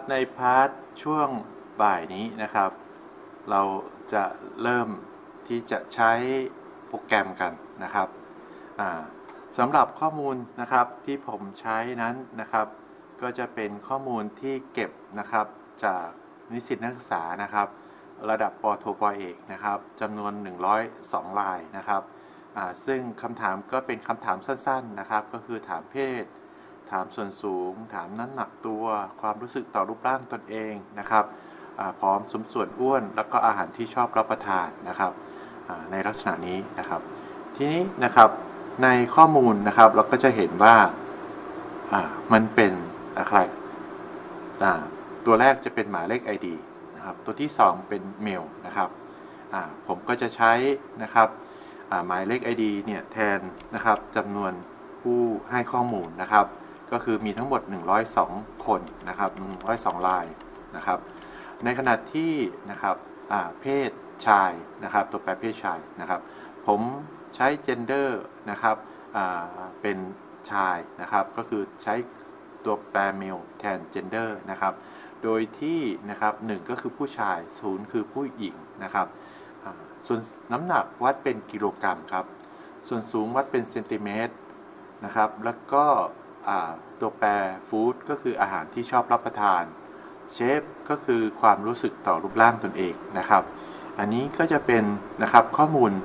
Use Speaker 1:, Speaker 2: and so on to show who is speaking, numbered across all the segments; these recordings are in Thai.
Speaker 1: ในพาร์ทช่วงบ่ายนี้นะครับเราจะเริ่มที่จะใช้โปรแกรมกันนะครับสำหรับข้อมูลนะครับที่ผมใช้นั้นนะครับก็จะเป็นข้อมูลที่เก็บนะครับจากนิสิตนักศึกษานะครับระดับปโทปเอกนะครับจำนวน102รายนะครับซึ่งคำถามก็เป็นคำถามสั้นๆนะครับก็คือถามเพศถามส่วนสูงถามน้ำหนักตัวความรู้สึกต่อรูปร่างตนเองนะครับผอมสมส่วนอ้วนแล้วก็อาหารที่ชอบรับประทานนะครับในลักษณะนี้นะครับทีนี้นะครับในข้อมูลนะครับเราก็จะเห็นว่ามันเป็นอะไรตัวแรกจะเป็นหมายเลข ID นะครับตัวที่2เป็นเมลนะครับผมก็จะใช้นะครับหมายเลข ID เนี่ยแทนนะครับจำนวนผู้ให้ข้อมูลนะครับก็คือมีทั้งหมด102คนนะครับ102รายนะครับในขณะที่นะครับเพศชายนะครับตัวแปรเพศชายนะครับผมใช้ gender นะครับเป็นชายนะครับก็คือใช้ตัวแปร male แทน gender นะครับโดยที่นะครับ1ก็คือผู้ชาย0คือผู้หญิงนะครับส่วนน้ำหนักวัดเป็นกิโลกรัมครับส่วนสูงวัดเป็นเซนติเมตรนะครับแล้วก็ตัวแปรฟู้ดก็คืออาหารที่ชอบรับประทานเชฟก็คือความรู้สึกต่อรูปร่างตนเองนะครับอันนี้ก็จะเป็นนะครับข้อมูล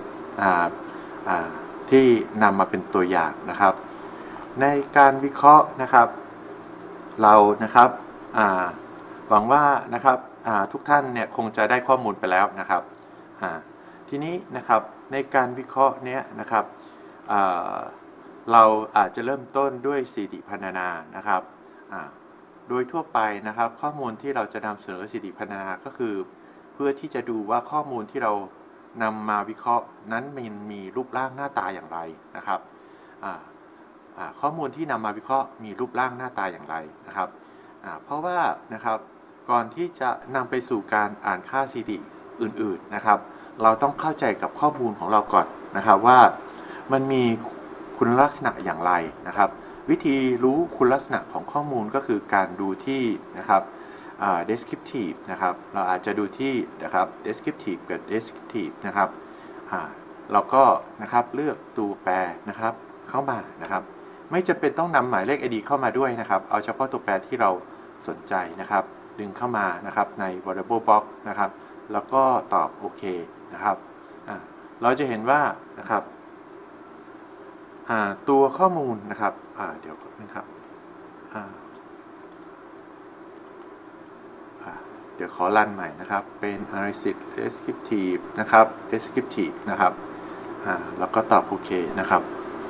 Speaker 1: ที่นำมาเป็นตัวอย่างนะครับในการวิเคราะห์นะครับเรานะครับหวังว่านะครับทุกท่านเนี่ยคงจะได้ข้อมูลไปแล้วนะครับทีนี้นะครับในการวิเคราะห์เนี้ยนะครับเราอาจจะเริ่มต้นด้วยสถิติพรรณนานะครับโดยทั่วไปนะครับข้อมูลที่เราจะนำเสนอสถิติพรรณนาก็คือเพื่อที่จะดูว่าข้อมูลที่เรานำมาวิเคราะห์นั้นมีรูปร่างหน้าตาอย่างไรนะครับข้อมูลที่นำมาวิเคราะห์มีรูปร่างหน้าตาอย่างไรนะครับเพราะว่านะครับก่อนที่จะนำไปสู่การอ่านค่าสถิติอื่นๆนะครับเราต้องเข้าใจกับข้อมูลของเราก่อนนะครับว่ามันมีคุณลักษณะอย่างไรนะครับวิธีรู้คุณลักษณะของข้อมูลก็คือการดูที่นะครับdescriptive นะครับเราอาจจะดูที่นะครับ descriptive กับ descriptive นะครับเราก็นะครับเลือกตัวแปรนะครับเข้ามานะครับไม่จำเป็นต้องนำหมายเลข ID เข้ามาด้วยนะครับเอาเฉพาะตัวแปรที่เราสนใจนะครับดึงเข้ามานะครับใน variable box นะครับแล้วก็ตอบโอเคนะครับเราจะเห็นว่านะครับตัวข้อมูลนะครับเดี๋ยวนะครับเดี๋ยวขอรันใหม่นะครับเป็น analysis descriptive นะครับ descriptive นะครับแล้วก็ตอบโอเคนะครับ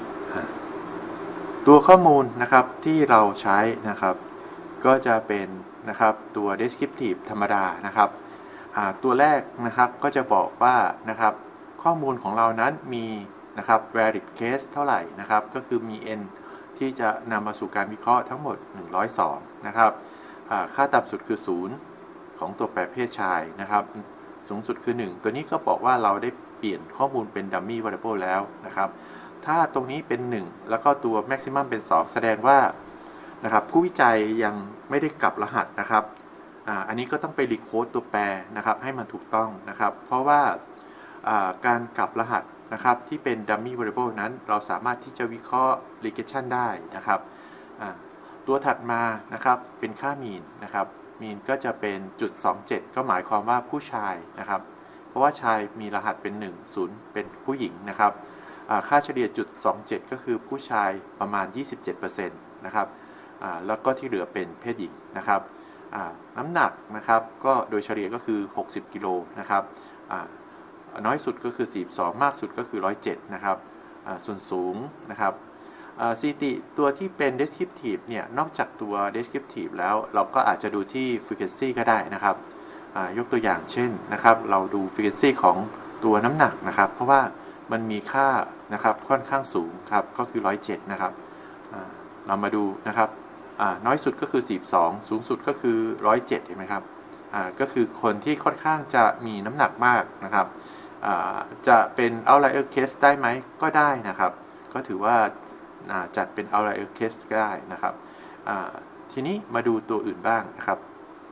Speaker 1: ตัวข้อมูลนะครับที่เราใช้นะครับก็จะเป็นนะครับตัว descriptive ธรรมดานะครับตัวแรกนะครับก็จะบอกว่านะครับข้อมูลของเรานั้นมีนะครับ valid case เท่าไหร่นะครับก็คือมี n ที่จะนำมาสู่การวิเคราะห์ทั้งหมด102นะครับค่าต่ำสุดคือ0ของตัวแปรเพศชายนะครับสูงสุดคือ1ตัวนี้ก็บอกว่าเราได้เปลี่ยนข้อมูลเป็น dummy variable แล้วนะครับถ้าตรงนี้เป็น1แล้วก็ตัว maximum เป็น2แสดงว่านะครับผู้วิจัยยังไม่ได้กลับรหัสนะครับอันนี้ก็ต้องไปรีโค้ดตัวแปรนะครับให้มันถูกต้องนะครับเพราะว่าการกลับรหัสนะครับที่เป็น dummy variable นั้นเราสามารถที่จะวิเคราะห์ regression ได้นะครับตัวถัดมานะครับเป็นค่า mean นะครับ mean ก็จะเป็น0.27ก็หมายความว่าผู้ชายนะครับเพราะว่าชายมีรหัสเป็น1 0เป็นผู้หญิงนะครับค่าเฉลี่ย0.27ก็คือผู้ชายประมาณ 27% นะครับแล้วก็ที่เหลือเป็นเพศหญิงนะครับน้ำหนักนะครับก็โดยเฉลี่ยก็คือ60กิโลนะครับน้อยสุดก็คือ42มากสุดก็คือ107นะครับส่วนสูงนะครับสถิติตัวที่เป็น descriptive เนี่ยนอกจากตัว descriptive แล้วเราก็อาจจะดูที่ frequency ก็ได้นะครับยกตัวอย่างเช่นนะครับเราดู frequency ของตัวน้ำหนักนะครับเพราะว่ามันมีค่านะครับค่อนข้างสูงครับก็คือ107นะครับเรามาดูนะครับน้อยสุดก็คือ42สูงสุดก็คือ107เห็นไหมครับก็คือคนที่ค่อนข้างจะมีน้ำหนักมากนะครับจะเป็น outlier case ได้ไหมก็ได้นะครับก็ถือว่าจัดเป็น outlier case ก็ได้นะครับทีนี้มาดูตัวอื่นบ้างนะครับ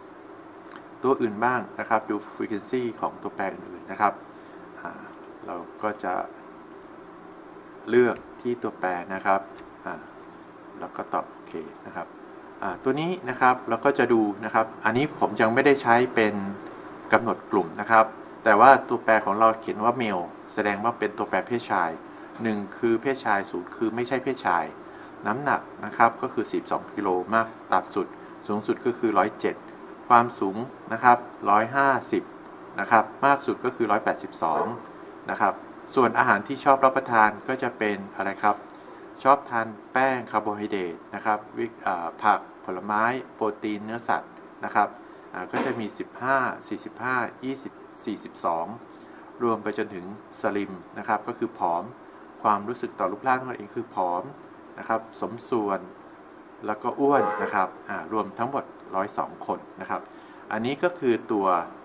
Speaker 1: ตัวอื่นบ้างนะครับดู frequency ของตัวแปรอื่นๆนะครับเราก็จะเลือกที่ตัวแปรนะครับแล้วก็ตอบโอเคนะครับตัวนี้นะครับเราก็จะดูนะครับอันนี้ผมยังไม่ได้ใช้เป็นกำหนดกลุ่มนะครับแต่ว่าตัวแปรของเราเขียนว่า male แสดงว่าเป็นตัวแปรเพศชาย1คือเพศชาย0คือไม่ใช่เพศชายน้ำหนักนะครับก็คือ12กิโลมากต่ำสุดสูงสุดก็คือ107ความสูงนะครับ150นะครับมากสุดก็คือ182นะครับส่วนอาหารที่ชอบรับประทานก็จะเป็นอะไรครับชอบทานแป้งคาร์โบไฮเดรตนะครับผักผลไม้โปรตีนเนื้อสัตว์นะครับก็จะมี15 45 20 42รวมไปจนถึงสลิมนะครับก็คือผอมความรู้สึกต่อรูปร่างของเราเองคือผอมนะครับสมส่วนแล้วก็อ้วนนะครับรวมทั้งหมด102คนนะครับอันนี้ก็คือตัว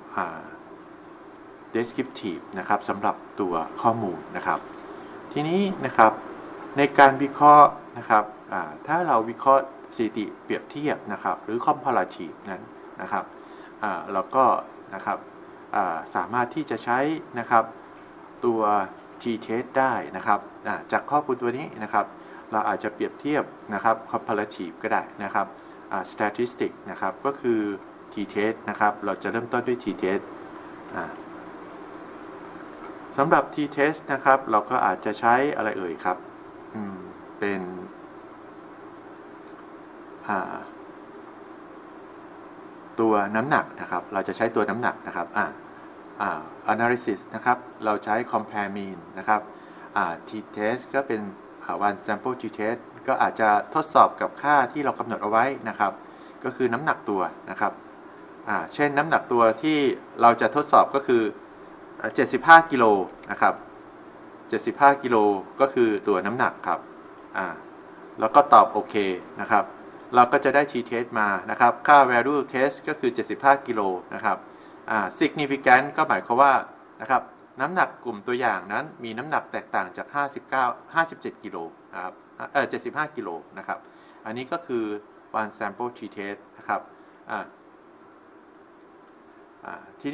Speaker 1: descriptive นะครับสำหรับตัวข้อมูลนะครับทีนี้นะครับในการวิเคราะห์นะครับถ้าเราวิเคราะห์สถิติเปรียบเทียบนะครับหรือ comparative นั้นนะครับเราก็นะครับสามารถที่จะใช้นะครับตัว t-test ได้นะครับจากข้อมูลตัวนี้นะครับเราอาจจะเปรียบเทียบนะครับ comparative ก็ได้นะครับstatistic นะครับก็คือ t-test นะครับเราจะเริ่มต้นด้วย t-testสำหรับ t-test นะครับเราก็อาจจะใช้อะไรเอ่ยครับเป็นตัวน้ำหนักนะครับเราจะใช้ตัวน้ำหนักนะครับanalysis นะครับเราใช้ compare mean นะครับt-test ก็เป็นone sample t-test ก็อาจจะทดสอบกับค่าที่เรากำหนดเอาไว้นะครับก็คือน้ำหนักตัวนะครับเช่นน้ำหนักตัวที่เราจะทดสอบก็คือ75กิโลนะครับ75กิโลก็คือตัวน้ำหนักครับแล้วก็ตอบโอเคนะครับเราก็จะได้ t-test มานะครับค่า value test ก็คือ75กิโลนะครับsignificant ก็หมายความว่านะครับน้ำหนักกลุ่มตัวอย่างนั้นมีน้ำหนักแตกต่างจาก57กิโลนะครับ75กิโลนะครับอันนี้ก็คือ one sample t-test นะครับที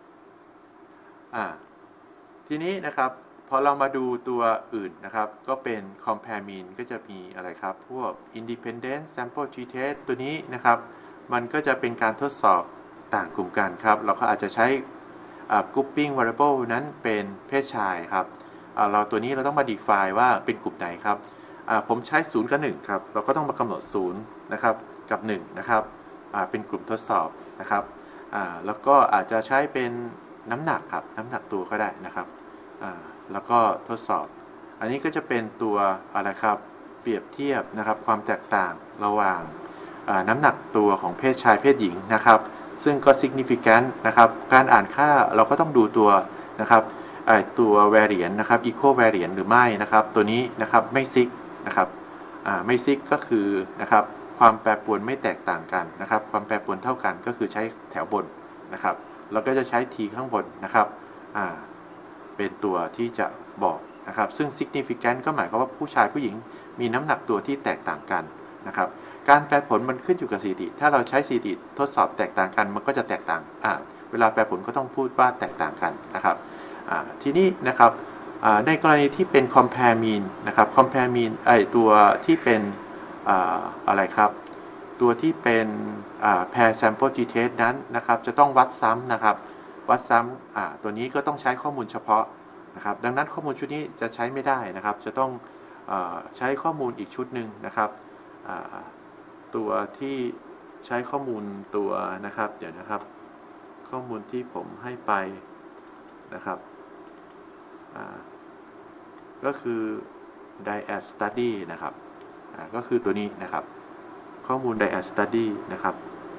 Speaker 1: นี้นะครับพอเรามาดูตัวอื่นนะครับก็เป็น compare mean ก็จะมีอะไรครับพวก independent sample t-test ตัวนี้นะครับมันก็จะเป็นการทดสอบต่างกลุ่มกันครับเราก็อาจจะใช้grouping variable นั้นเป็นเพศชายครับเราตัวนี้เราต้องมา define ว่าเป็นกลุ่มไหนครับผมใช้0กับ1ครับเราก็ต้องมากำหนด0นะครับกับ1นะครับเป็นกลุ่มทดสอบนะครับแล้วก็อาจจะใช้เป็นน้ำหนักครับน้ำหนักตัวก็ได้นะครับแล้วก็ทดสอบอันนี้ก็จะเป็นตัวอะไรครับเปรียบเทียบนะครับความแตกต่างระหว่างน้ำหนักตัวของเพศชายเพศหญิงนะครับซึ่งก็ significant นะครับการอ่านค่าเราก็ต้องดูตัวนะครับตัว variance นะครับ equal variance หรือไม่นะครับตัวนี้นะครับไม่ sig นะครับไม่ sig ก็คือนะครับความแปรปรวนไม่แตกต่างกันนะครับความแปรปรวนเท่ากันก็คือใช้แถวบนนะครับเราก็จะใช้ t ข้างบนนะครับเป็นตัวที่จะบอกนะครับซึ่ง significant ก็หมายความว่าผู้ชายผู้หญิงมีน้ำหนักตัวที่แตกต่างกันนะครับการแปรผลมันขึ้นอยู่กับสถิติถ้าเราใช้สถิติทดสอบแตกต่างกันมันก็จะแตกต่างเวลาแปรผลก็ต้องพูดว่าแตกต่างกันนะครับทีนี้นะครับในกรณีที่เป็น compare mean นะครับ compare mean ตัวที่เป็นอะไรครับตัวที่เป็นpair sample t-test นั้นนะครับจะต้องวัดซ้ำนะครับวัดซ้ำตัวนี้ก็ต้องใช้ข้อมูลเฉพาะนะครับดังนั้นข้อมูลชุดนี้จะใช้ไม่ได้นะครับจะต้องใช้ข้อมูลอีกชุดหนึ่งนะครับตัวที่ใช้ข้อมูลตัวนะครับเดี๋ยวนะครับข้อมูลที่ผมให้ไปนะครับก็คือ Diet Study นะครับก็คือตัวนี้นะครับข้อมูล Diet Study นะครับ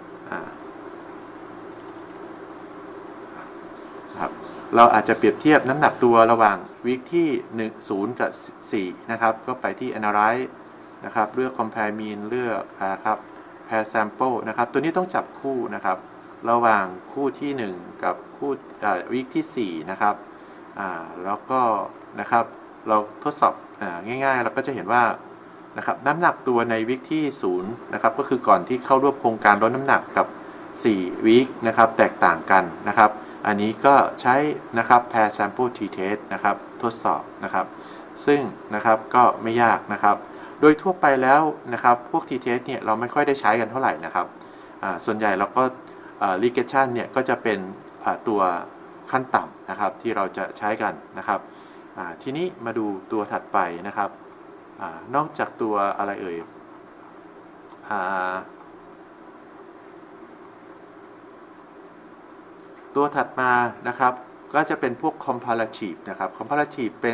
Speaker 1: เราอาจจะเปรียบเทียบน้ำหนักตัวระหว่างวีคที่0กับ4นะครับก็ไปที่ Analyze นะครับเลือก Compare Mean เลือกครับ Pair Sample นะครับตัวนี้ต้องจับคู่นะครับระหว่างคู่ที่1กับคู่วีคที่4นะครับแล้วก็นะครับเราทดสอบง่ายๆเราก็จะเห็นว่านะครับน้ำหนักตัวในวีคที่0นะครับก็คือก่อนที่เข้าร่วมโครงการลดน้ำหนักกับ 4 week นะครับแตกต่างกันนะครับอันนี้ก็ใช้นะครับ pair sample t-test นะครับทดสอบนะครับซึ่งนะครับก็ไม่ยากนะครับโดยทั่วไปแล้วนะครับพวก t-test เนี่ยเราไม่ค่อยได้ใช้กันเท่าไหร่นะครับส่วนใหญ่เราก็ regression เนี่ยก็จะเป็นตัวขั้นต่ำนะครับที่เราจะใช้กันนะครับทีนี้มาดูตัวถัดไปนะครับนอกจากตัวอะไรเอ่ยตัวถัดมานะครับก็จะเป็นพวก comparative นะครับ comparative เป็น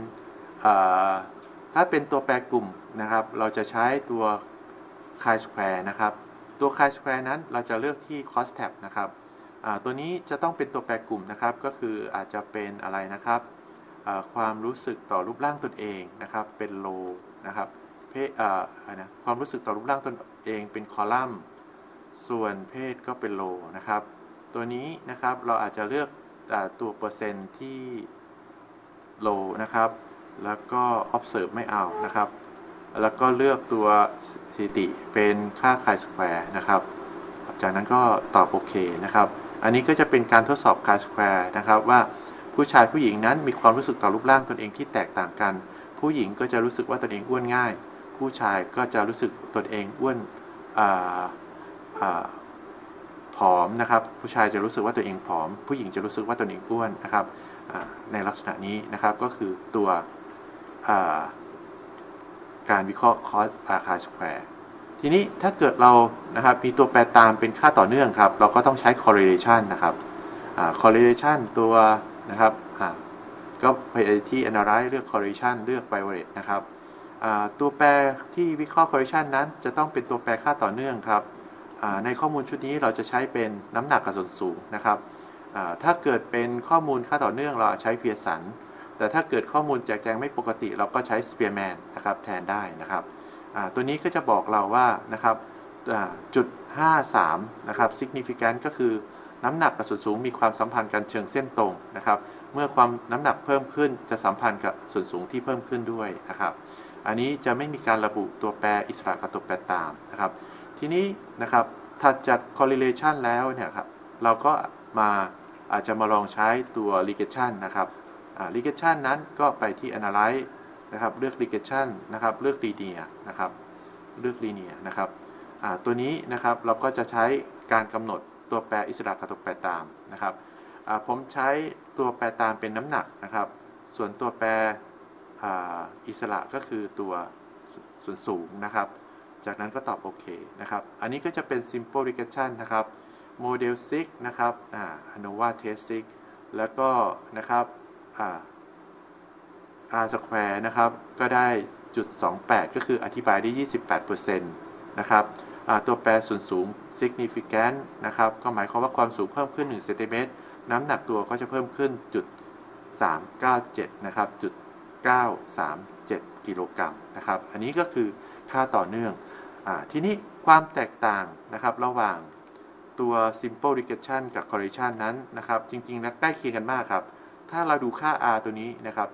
Speaker 1: ถ้าเป็นตัวแปรกลุ่มนะครับเราจะใช้ตัว chi-square นะครับตัว chi-square นั้นเราจะเลือกที่ crosstab นะครับตัวนี้จะต้องเป็นตัวแปรกลุ่มนะครับก็คืออาจจะเป็นอะไรนะครับความรู้สึกต่อรูปร่างตนเองนะครับเป็น low นะครับความรู้สึกต่อรูปร่างตนเองเป็นคอลัมน์ส่วนเพศก็เป็น low นะครับตัวนี้นะครับเราอาจจะเลือกตัวเปอร์เซ็นต์ที่ low นะครับแล้วก็ observe ไม่เอานะครับแล้วก็เลือกตัวสถิติเป็นค่า chi-square นะครับจากนั้นก็ตอบโอเคนะครับอันนี้ก็จะเป็นการทดสอบ chi-square นะครับว่าผู้ชายผู้หญิงนั้นมีความรู้สึกต่อรูปร่างตนเองที่แตกต่างกันผู้หญิงก็จะรู้สึกว่าตนเองอ้วนง่ายผู้ชายก็จะรู้สึกตนเองอ้วนผอมนะครับผู้ชายจะรู้สึกว่าตัวเองผอมผู้หญิงจะรู้สึกว่าตนเองอ้วนนะครับในลักษณะนี้นะครับก็คือตัวการวิเคราะห์คอสchi-square ทีนี้ถ้าเกิดเรานะครับมีตัวแปรตามเป็นค่าต่อเนื่องครับเราก็ต้องใช้ correlation นะครับcorrelation ตัวนะครับก็ไปที่ analyze เลือก correlation เลือก bivalent นะครับตัวแปรที่วิเคราะห์ correlation นั้นจะต้องเป็นตัวแปรค่าต่อเนื่องครับในข้อมูลชุดนี้เราจะใช้เป็นน้ำหนักกับส่วนสูงนะครับถ้าเกิดเป็นข้อมูลค่าต่อเนื่องเราใช้เพียร์สันแต่ถ้าเกิดข้อมูลแจกแจงไม่ปกติเราก็ใช้ Spearman นะครับแทนได้นะครับตัวนี้ก็จะบอกเราว่านะครับจุด53นะครับ significant ก็คือน้ำหนักกับส่วนสูงมีความสัมพันธ์กันเชิงเส้นตรงนะครับเมื่อความน้ำหนักเพิ่มขึ้นจะสัมพันธ์กับส่วนสูงที่เพิ่มขึ้นด้วยนะครับอันนี้จะไม่มีการระบุตัวแปรอิสระกับตัวแปรตามนะครับทีนี้นะครับถัดจาก correlation แล้วเนี่ยครับเราก็อาจจะมาลองใช้ตัว regression นะครับ regression นั้นก็ไปที่ analyze นะครับเลือก regression นะครับเลือก linear นะครับเลือก linear นะครับตัวนี้นะครับเราก็จะใช้การกำหนดตัวแปรอิสระกับตัวแปรตามนะครับผมใช้ตัวแปรตามเป็นน้ำหนักนะครับส่วนตัวแปรอิสระก็คือตัวส่วนสูงนะครับจากนั้นก็ตอบโอเคนะครับอันนี้ก็จะเป็น simple regression นะครับ model 6นะครับANOVA test 6แล้วก็นะครับR square นะครับก็ได้จุด28ก็คืออธิบายได้ 28% นะครับตัวแปรส่วนสูง significant นะครับก็หมายความว่าความสูงเพิ่มขึ้น1เซนติเมตรน้ำหนักตัวก็จะเพิ่มขึ้นจุด397นะครับจุด937กิโลกรัมนะครับอันนี้ก็คือค่าต่อเนื่องทีนี้ความแตกต่างนะครับระหว่างตัว simple regression กับ correlation นั้นนะครับจริงๆแล้วใกล้เคียงกันมากครับถ้าเราดูค่า r ตัวนี้นะครับ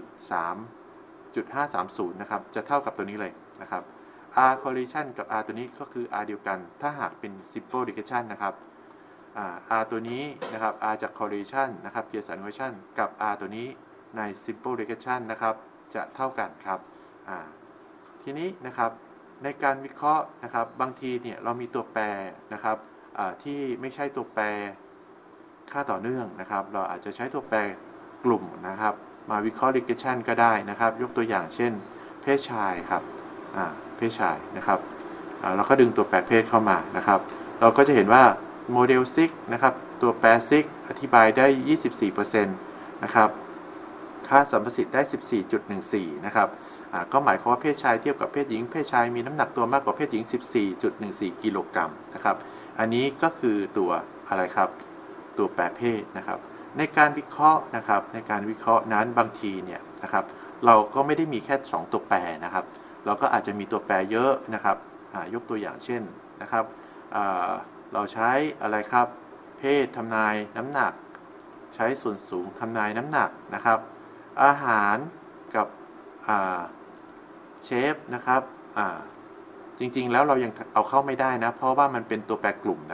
Speaker 1: 530นะครับจะเท่ากับตัวนี้เลยนะครับ r correlation กับ r ตัวนี้ก็คือ r เดียวกันถ้าหากเป็น simple regression นะครับ r ตัวนี้นะครับ r จาก correlation นะครับ Pearson equation กับ r ตัวนี้ใน simple regression นะครับจะเท่ากันครับทีนี้นะครับในการวิเคราะห์นะครับบางทีเนี่ยเรามีตัวแปรนะครับที่ไม่ใช่ตัวแปรค่าต่อเนื่องนะครับเราอาจจะใช้ตัวแปรกลุ่มนะครับมาวิเคราะห์ regression ก็ได้นะครับยกตัวอย่างเช่นเพศชายครับเพศชายนะครับเราก็ดึงตัวแปรเพศเข้ามานะครับเราก็จะเห็นว่าโมเดล6นะครับตัวแปร6อธิบายได้ 24% นะครับค่าสัมประสิทธิ์ได้ 14.14 นะครับก็หมายความว่าเพศชายเทียบกับเพศหญิงเพศชายมีน้ำหนักตัวมากกว่าเพศหญิง 14.14 กิโลกรัมนะครับอันนี้ก็คือตัวอะไรครับตัวแปรเพศนะครับในการวิเคราะห์นะครับในการวิเคราะห์นั้นบางทีเนี่ยนะครับเราก็ไม่ได้มีแค่2ตัวแปรนะครับเราก็อาจจะมีตัวแปรเยอะนะครับยกตัวอย่างเช่นนะครับเราใช้อะไรครับเพศทำนายน้ำหนักใช้ส่วนสูงทำนายน้ำหนักนะครับอาหารกับเชฟนะครับจริงๆแล้วเรายังเอาเข้าไม่ได้นะเพราะว่ามันเป็นตัวแปรกลุ่มนะครับ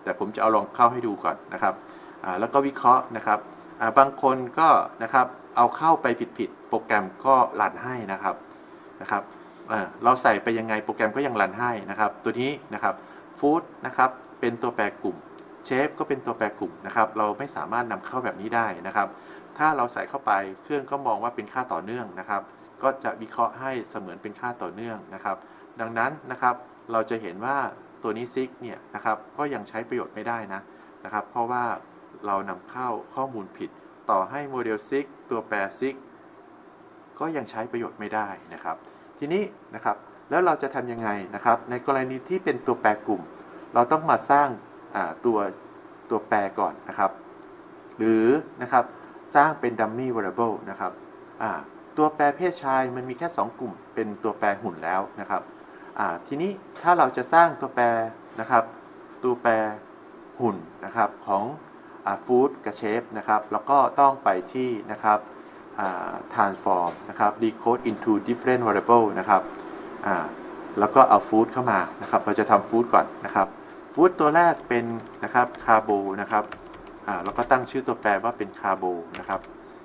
Speaker 1: แต่ผมจะเอาลองเข้าให้ดูก่อนนะครับแล้วก็วิเคราะห์นะครับบางคนก็นะครับเอาเข้าไปผิดโปรแกรมก็รันให้นะครับเราใส่ไปยังไงโปรแกรมก็ยังรันให้นะครับตัวนี้นะครับฟู้ดนะครับเป็นตัวแปรกลุ่มเชฟก็เป็นตัวแปรกลุ่มนะครับเราไม่สามารถนำเข้าแบบนี้ได้นะครับถ้าเราใส่เข้าไปเครื่องก็มองว่าเป็นค่าต่อเนื่องนะครับก็จะวิเคราะห์ให้เสมือนเป็นค่าต่อเนื่องนะครับดังนั้นนะครับเราจะเห็นว่าตัวนี้ซิกเนี่ยนะครับก็ยังใช้ประโยชน์ไม่ได้นะครับเพราะว่าเรานำเข้าข้อมูลผิดต่อให้โมเดลซิกตัวแปรซิกก็ยังใช้ประโยชน์ไม่ได้นะครับทีนี้นะครับแล้วเราจะทำยังไงนะครับในกรณีที่เป็นตัวแปรกลุ่มเราต้องมาสร้างตัวแปรก่อนนะครับหรือนะครับสร้างเป็น dummy variable นะครับตัวแปรเพศชายมันมีแค่2กลุ่มเป็นตัวแปรหุ่นแล้วนะครับทีนี้ถ้าเราจะสร้างตัวแปรนะครับตัวแปรหุ่นนะครับของfood กับ shape นะครับแล้วก็ต้องไปที่นะครับtransform นะครับ decode into different variable นะครับแล้วก็เอา food เข้ามานะครับเราจะทำ food ก่อนนะครับ food ตัวแรกเป็นนะครับ carbo นะครับแล้วก็ตั้งชื่อตัวแปรว่าเป็น carbo นะครับ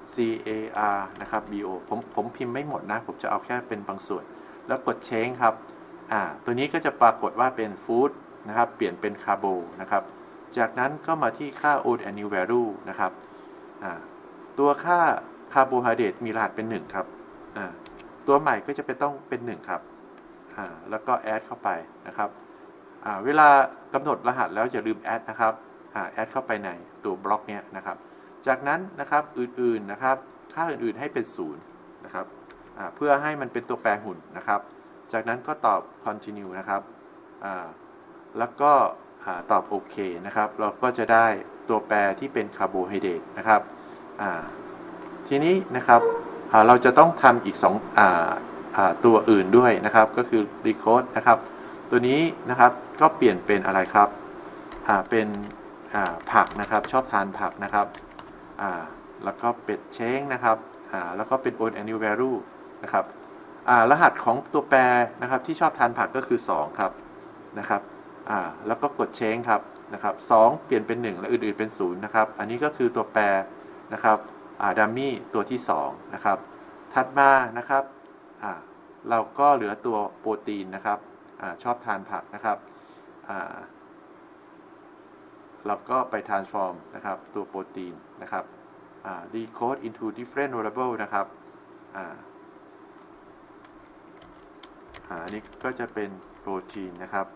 Speaker 1: car นะครับ bo ผมพิมพ์ไม่หมดนะผมจะเอาแค่เป็นบางส่วนแล้วกด change ครับตัวนี้ก็จะปรากฏว่าเป็น food นะครับเปลี่ยนเป็น carbo นะครับจากนั้นก็มาที่ค่า old and new value นะครับตัวค่าคาร์โบไฮเดรตมีรหัสเป็น1ครับตัวใหม่ก็จะต้องเป็น1ครับแล้วก็แอดเข้าไปนะครับเวลากำหนดรหัสแล้วอย่าลืมแอดนะครับแอดเข้าไปในตัวบล็อกเนี้ยนะครับจากนั้นนะครับอื่นๆนะครับค่าอื่นๆให้เป็น0นะครับเพื่อให้มันเป็นตัวแปรหุ่นนะครับจากนั้นก็ตอบ continue นะครับแล้วก็ตอบโอเคนะครับเราก็จะได้ตัวแปรที่เป็นคาร์โบไฮเดรตนะครับทีนี้นะครับเราจะต้องทำอีกตัวอื่นด้วยนะครับก็คือ decode นะครับตัวนี้นะครับก็เปลี่ยนเป็นอะไรครับเป็นผักนะครับชอบทานผักนะครับแล้วก็เป็ดเช้งนะครับแล้วก็เป็น old and new value นะครับรหัสของตัวแปรนะครับที่ชอบทานผักก็คือ2ครับนะครับแล้วก็กด change ครับนะครับ2เปลี่ยนเป็น1และอื่นๆเป็น0นะครับอันนี้ก็คือตัวแปรนะครับดัมมี่ตัวที่2นะครับถัดมานะครับเราก็เหลือตัวโปรตีนนะครับชอบทานผักนะครับเราก็ไป transform นะครับตัวโปรตีนนะครับdecode into different variable นะครับอันนี้ก็จะเป็นโปรตีนนะครับ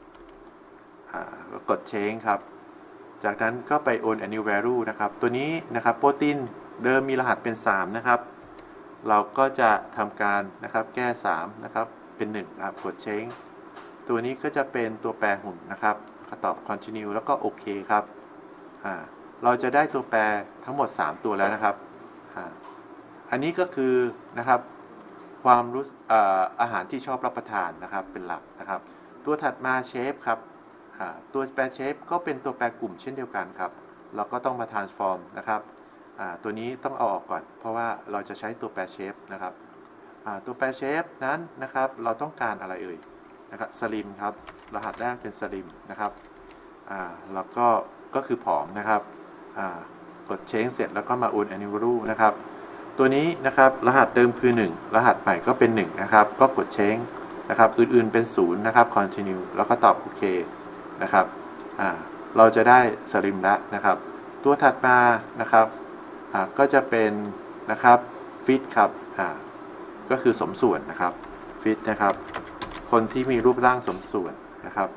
Speaker 1: แล้วกด change ครับจากนั้นก็ไป old and new value นะครับตัวนี้นะครับโปรตีนเดิมมีรหัสเป็น3นะครับเราก็จะทำการนะครับแก้3นะครับเป็น1นะครับกด change ตัวนี้ก็จะเป็นตัวแปรหุ่นนะครับตอบ continue แล้วก็โอเคครับเราจะได้ตัวแปรทั้งหมด3ตัวแล้วนะครับอันนี้ก็คือนะครับความรู้อาหารที่ชอบรับประทานนะครับเป็นหลักนะครับตัวถัดมาเชฟครับตัวแปรเชฟก็เป็นตัวแปรกลุ่มเช่นเดียวกันครับเราก็ต้องมา transform นะครับตัวนี้ต้องเอาออกก่อนเพราะว่าเราจะใช้ตัวแปรเชฟนะครับตัวแปรเชฟนั้นนะครับเราต้องการอะไรเอ่ยนะครับสลิมครับรหัสแรกเป็นสลิมนะครับแล้วก็คือผอมนะครับกด change เสร็จแล้วก็มา old and new value นะครับตัวนี้นะครับรหัสเดิมคือ1รหัสใหม่ก็เป็น1นะครับก็กด change นะครับอื่นๆเป็น0นะครับ continue แล้วก็ตอบโอเคนะครับเราจะได้สลิมแล้วนะครับตัวถัดมานะครับก็จะเป็นนะครับฟิตครับก็คือสมส่วนนะครับฟิตนะครับคนที่มีรูปร่างสมส่วนนะครับ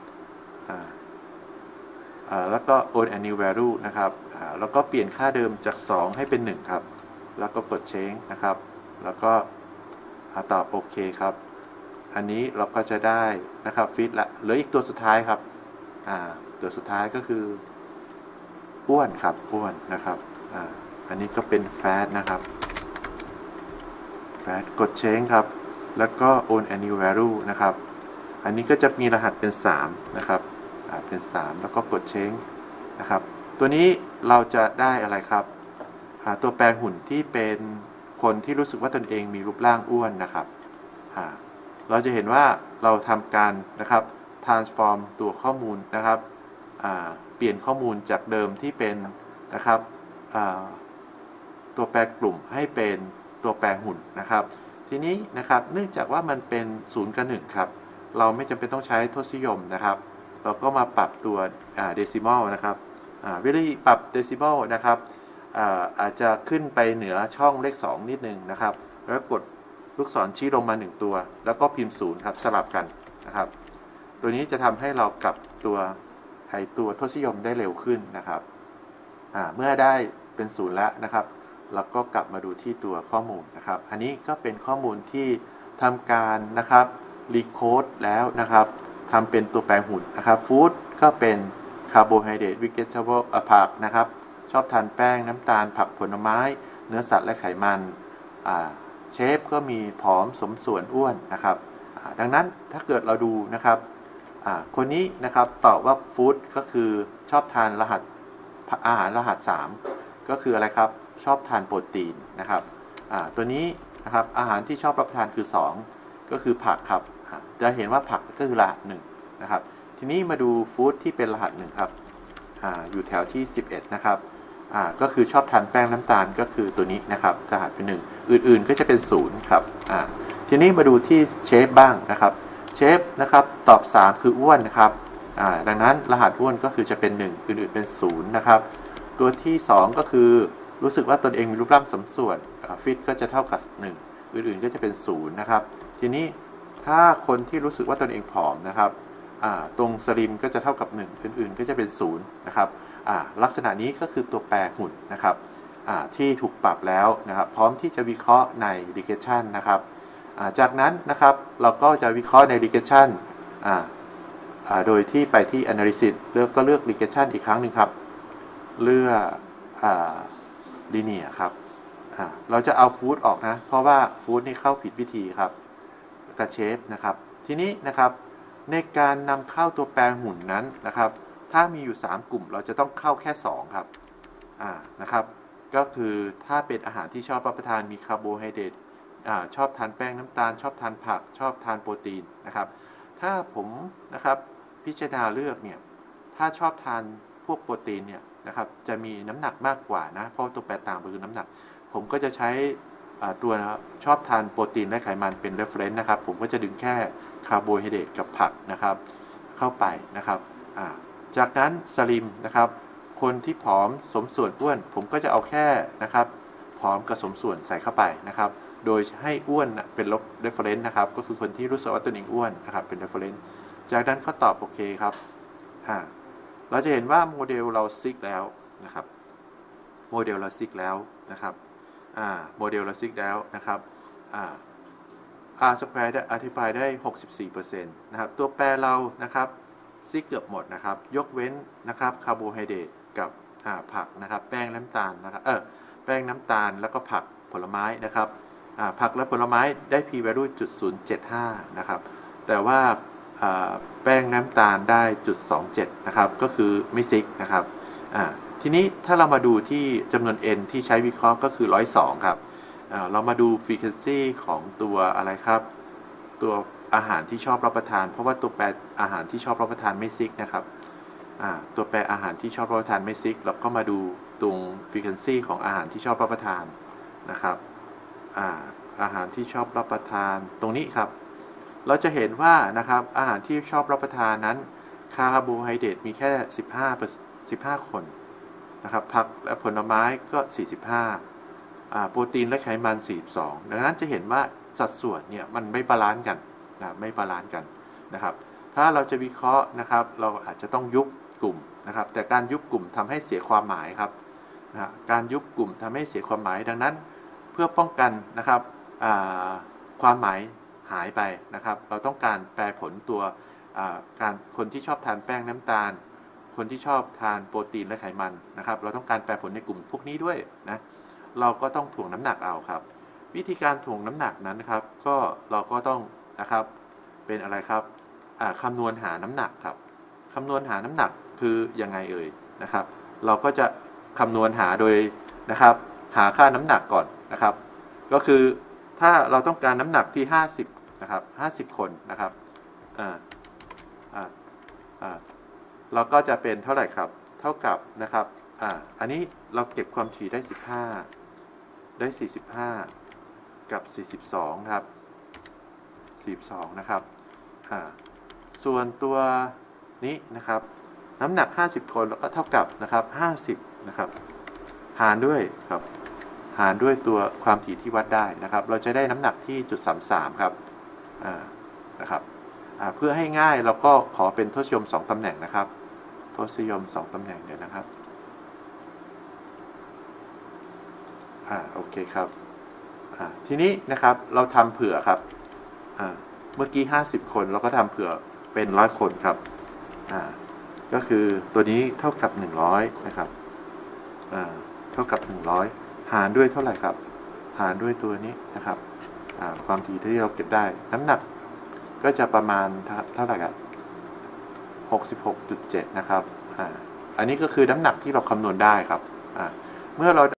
Speaker 1: แล้วก็ old and new value นะครับแล้วก็เปลี่ยนค่าเดิมจาก2ให้เป็น1ครับแล้วก็กด change นะครับแล้วก็ตอบโอเคครับอันนี้เราก็จะได้นะครับฟิตละเหลืออีกตัวสุดท้ายครับตัวสุดท้ายก็คืออ้วนครับอ้วนนะครับอันนี้ก็เป็นแฟตนะครับแฟตกด change ครับแล้วก็ old and new value นะครับอันนี้ก็จะมีรหัสเป็น3นะครับเป็น3แล้วก็กด change นะครับตัวนี้เราจะได้อะไรครับตัวแปรหุ่นที่เป็นคนที่รู้สึกว่าตนเองมีรูปร่างอ้วนนะครับเราจะเห็นว่าเราทำการนะครับ transform ตัวข้อมูลนะครับเปลี่ยนข้อมูลจากเดิมที่เป็นนะครับตัวแปรกลุ่มให้เป็นตัวแปรหุ่นนะครับทีนี้นะครับเนื่องจากว่ามันเป็น0 กับ 1ครับเราไม่จำเป็นต้องใช้ทศนิยมนะครับเราก็มาปรับตัวเดซิมอลนะครับวิธีปรับเดซิมอลนะครับอาจจะขึ้นไปเหนือช่องเลข2นิดนึงนะครับแล้วกดลูกศรชี้ลงมา1ตัวแล้วก็พิมพ์0ครับสลับกันนะครับตัวนี้จะทำให้เรากลับตัวทศนิยมได้เร็วขึ้นนะครับเมื่อได้เป็น0แล้วนะครับเราก็กลับมาดูที่ตัวข้อมูลนะครับอันนี้ก็เป็นข้อมูลที่ทำการนะครับรีโคดแล้วนะครับทำเป็นตัวแปรหุ่นนะครับฟู้ดก็เป็นคาร์โบไฮเดรตวิเกจเบิลผักนะครับชอบทานแป้งน้ำตาลผักผลไม้เนื้อสัตว์และไขมันเชฟก็มีผอมสมส่วนอ้วนนะครับดังนั้นถ้าเกิดเราดูนะครับคนนี้นะครับตอบว่าฟู้ดก็คือชอบทานรหัสอาหารรหัส3ก็คืออะไรครับชอบทานโปรตีนนะครับตัวนี้นะครับอาหารที่ชอบรับประทานคือ2ก็คือผักครับจะเห็นว่าผักก็คือรหัส1นะครับทีนี้มาดูฟู้ดที่เป็นรหัส1ครับอยู่แถวที่11นะครับก็คือชอบทานแป้งน้ำตาลก็คือตัวนี้นะครับรหัสเป็น1อื่นๆก็จะเป็น0ครับทีนี้มาดูที่เชฟบ้างนะครับเชฟนะครับตอบ3คืออ้วนนะครับดังนั้นรหัสอ้วนก็คือจะเป็น1อื่นๆเป็น0นะครับตัวที่2ก็คือรู้สึกว่าตนเองมีรูปร่างสมส่วนฟิตก็จะเท่ากับ1อื่นๆก็จะเป็น0นะครับทีนี้ถ้าคนที่รู้สึกว่าตนเองผอมนะครับตรงสลิมก็จะเท่ากับ1อื่นๆก็จะเป็น0นะครับลักษณะนี้ก็คือตัวแปรหุ่นนะครับที่ถูกปรับแล้วนะครับพร้อมที่จะวิเคราะห์ใน regression นะครับจากนั้นนะครับเราก็จะวิเคราะห์ใน regression โดยที่ไปที่ analysis เลือก regression อีกครั้งหนึ่งครับเลือกlinear ครับเราจะเอา food ออกนะเพราะว่า food นี่เข้าผิดวิธีครับกับ shape นะครับทีนี้นะครับในการนำเข้าตัวแปรหุ่นนั้นนะครับถ้ามีอยู่3กลุ่มเราจะต้องเข้าแค่2ครับนะครับก็คือถ้าเป็นอาหารที่ชอบรับประทานมีคาร์โบไฮเดรตชอบทานแป้งน้ำตาลชอบทานผักชอบทานโปรตีนนะครับถ้าผมนะครับพิจารณาเลือกเนี่ยถ้าชอบทานพวกโปรตีนเนี่ยนะครับจะมีน้ำหนักมากกว่านะเพราะตัวแปรต่างคือน้ำหนักผมก็จะใช้ตัวชอบทานโปรตีนและไขมันเป็น reference นะครับผมก็จะดึงแค่คาร์โบไฮเดรตกับผักนะครับเข้าไปนะครับจากนั้นสลิมนะครับคนที่ผอมสมส่วนอ้วนผมก็จะเอาแค่นะครับผอมกับสมส่วนใส่เข้าไปนะครับโดยให้อ้วนเป็นลบ reference นะครับก็คือคนที่รู้สึกว่าตัวเองอ้วนนะครับเป็น reference จากนั้นก็ตอบโอเคครับเราจะเห็นว่าโมเดลเราซิกแล้วนะครับโมเดลเราซิกแล้วนะครับโมเดลเราซิกแล้วนะครับR square ได้อธิบายได้ 64% นะครับตัวแปรเรานะครับซิกเกือบหมดนะครับยกเว้นนะครับคาร์โบไฮเดรตกับผักนะครับแป้งน้ำตาลนะครับแป้งน้ำตาลแล้วก็ผักผลไม้นะครับผักและผลไม้ได้ p value 0.075 นะครับแต่ว่าแป้งน้ำตาลได้ 0.27 นะครับก็คือไม่ซิกนะครับทีนี้ถ้าเรามาดูที่จำนวน n ที่ใช้วิเคราะห์ก็คือ102ครับเรามาดู frequency ของตัวอะไรครับตัวอาหารที่ชอบรับประทานเพราะว่าตัวแปรอาหารที่ชอบรับประทานไม่ซิกนะครับตัวแปรอาหารที่ชอบรับประทานไม่ซิกเราก็มาดูตรง frequency ของอาหารที่ชอบรับประทานนะครับอาหารที่ชอบรับประทานตรงนี้ครับเราจะเห็นว่านะครับอาหารที่ชอบรับประทานนั้นคาร์โบไฮเดรตมีแค่15คนนะครับผักและผลไม้ก็45โปรตีนและไขมัน42ดังนั้นจะเห็นว่าสัดส่วนเนี่ยมันไม่บาลานซ์กันนะไม่บาลานซ์กันนะครับถ้าเราจะวิเคราะห์นะครับเราอาจจะต้องยุบกลุ่มนะครับแต่การยุบกลุ่มทำให้เสียความหมายครับการยุบกลุ่มทำให้เสียความหมายดังนั้นเพื่อป้องกันนะครับความหมายหายไปนะครับเราต้องการแปลผลตัวการคนที่ชอบทานแป้งน้ำตาลคนที่ชอบทานโปรตีนและไขมันนะครับเราต้องการแปลผลในกลุ่มพวกนี้ด้วยนะเราก็ต้องถ่วงน้ำหนักเอาครับวิธีการถ่วงน้ำหนักนั้นนะครับก็เราก็ต้องนะครับเป็นอะไรครับคำนวณหาน้ำหนักครับคำนวณหาน้ำหนักคือยังไงเอ่ยนะครับเราก็จะคำนวณหาโดยนะครับหาค่าน้ำหนักก่อนนะครับก็คือถ้าเราต้องการน้ำหนักที่50นะครับ50คนนะครับเราก็จะเป็นเท่าไหร่ครับเท่ากับนะครับอันนี้เราเก็บความถี่ได้15ได้45กับ42ครับ42นะครับส่วนตัวนี้นะครับน้ำหนัก50คนแล้วก็เท่ากับนะครับ50นะครับหารด้วยครับหารด้วยตัวความถี่ที่วัดได้นะครับเราจะได้น้ำหนักที่.33ครับนะครับเพื่อให้ง่ายเราก็ขอเป็นทศนิยม2ตำแหน่งนะครับทศนิยม2ตำแหน่งเดี๋ยวนะครับโอเคครับทีนี้นะครับเราทำเผื่อครับเมื่อกี้50คนเราก็ทำเผื่อเป็น100คนครับก็คือตัวนี้เท่ากับ100นะครับเท่ากับ100หารด้วยเท่าไหร่ครับหารด้วยตัวนี้นะครับความถี่ที่เราเก็บได้น้ำหนักก็จะประมาณเท่าไหร่ครับ66.7นะครับอันนี้ก็คือน้ำหนักที่เราคำนวณได้ครับเมื่อเรา